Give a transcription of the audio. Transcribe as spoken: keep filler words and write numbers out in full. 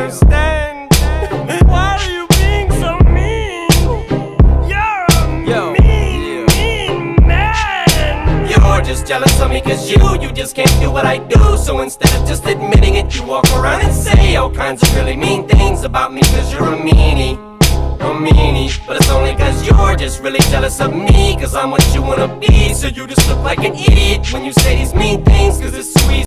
understand. Why are you being so mean? You're a Yo, mean, yeah. mean man. You're just jealous of me cause you, you just can't do what I do. So instead of just admitting it, you walk around and say all kinds of really mean things about me cause you're a meanie, a meanie. But it's only cause you're just really jealous of me, cause I'm what you wanna be. So you just look like an idiot when you say these mean things, cause it's too easy.